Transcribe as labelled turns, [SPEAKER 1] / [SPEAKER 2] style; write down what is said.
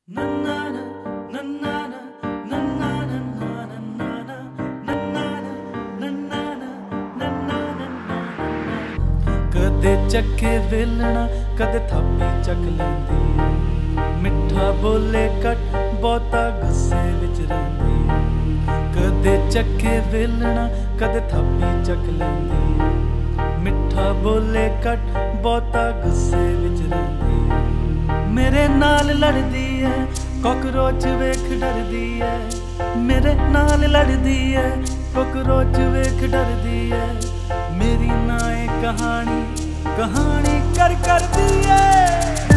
[SPEAKER 1] कदे चखे वेलना कदे थापी चक लैंदी, मिठा बोले कट बहुता गुस्से विच रहिंदी। कदे चखे वेलना कदे थापी चक लैंदी, मिठा बोले कट बहुता गुस्से विच रहिंदी। मेरे नाल लड़दी है कॉकरोच वेख डरदी है, मेरे नाल लड़दी है कॉकरोच वेख डरदी है। मेरी नाए कहानी कहानी कर दी है।